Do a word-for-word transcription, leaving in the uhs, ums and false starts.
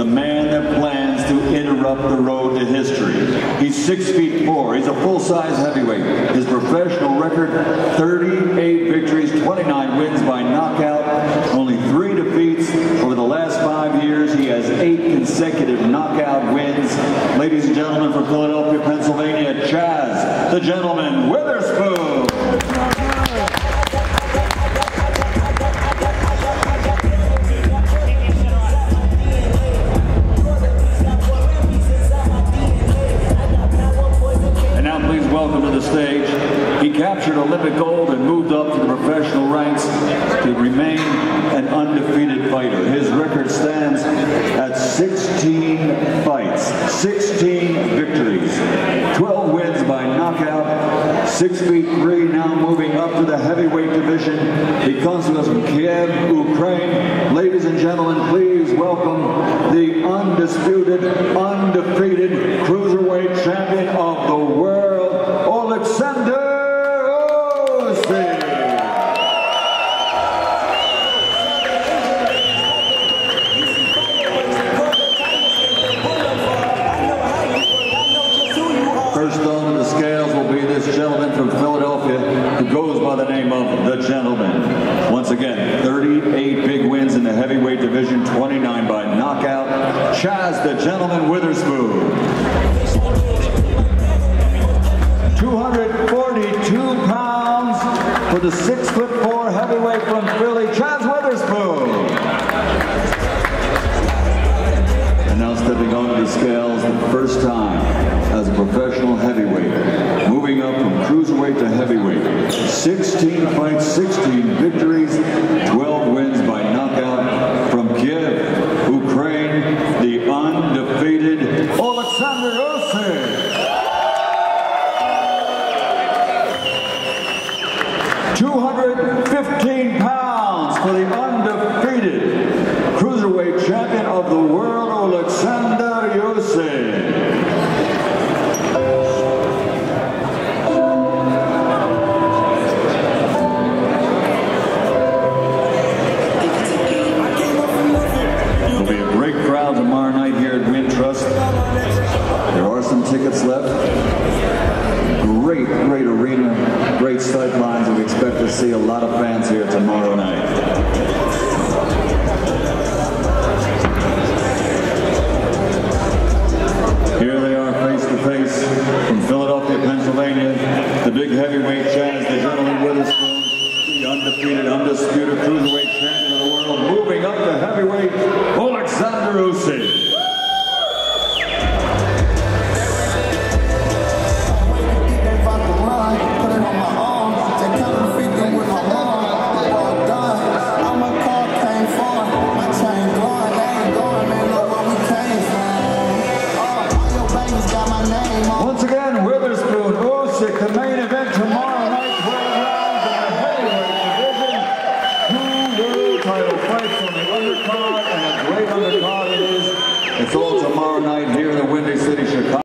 man that plans to interrupt the road to history. He's six feet four. He's a full-size heavyweight. His professional record, thirty-eight victories, twenty-nine wins by knockout, only three defeats. Over the last five years, he has eight consecutive knockout wins. Ladies and gentlemen, from Philadelphia, Pennsylvania, Chaz, the Gentleman Witherspoon. Welcome to the stage. He captured Olympic gold and moved up to the professional ranks to remain an undefeated fighter. His record stands at sixteen fights, sixteen victories, twelve wins by knockout, six feet three, now moving up to the heavyweight division. He comes to us from Kiev, Ukraine. Ladies and gentlemen, please welcome the undisputed, undefeated cruiserweight champion of the world, Alexander Usyk. First on the scales will be this gentleman from Philadelphia who goes by the name of The Gentleman. Once again, thirty-eight big wins in the heavyweight division, twenty-nine by knockout. Chaz, The Gentleman Witherspoon. two hundred forty-two pounds for the six foot four heavyweight from Philly, Chaz Witherspoon. And now stepping onto the scales the first time as a professional heavyweight, moving up from cruiserweight to heavyweight. sixteen fights, sixteen victories, twelve wins by knockout from Kiev, Ukraine, the undefeated Alexander Usyk. two hundred fifteen pounds for the undefeated cruiserweight champion of the world, Alexander Usyk. There'll be a great crowd tomorrow night here at Wintrust. There are some tickets left. Great, great arena, great sight lines, and we expect to see a lot of fans here tomorrow night. Here they are face to face from Philadelphia, Pennsylvania, the big heavyweight Chaz, The Gentleman Witherspoon, the undefeated, undisputed cruiserweight champion of the world, moving up to heavyweight, Alexander Usyk. Once again, Witherspoon, Usyk, the main event tomorrow night, twelve rounds in the heavyweight division. Two world title fights on the undercard, and a great undercard it is. It's all tomorrow night here.